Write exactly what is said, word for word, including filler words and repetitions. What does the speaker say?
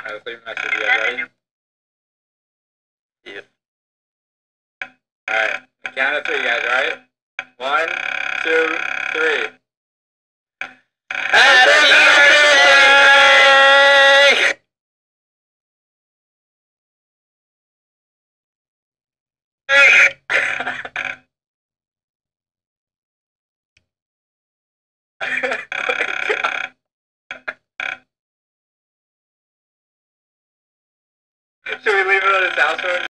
Alright, let's leave a message. You guys ready? Yeah. Alright, count of three, guys, alright? One, two, three. Happy birthday! Should we leave it on his house phone?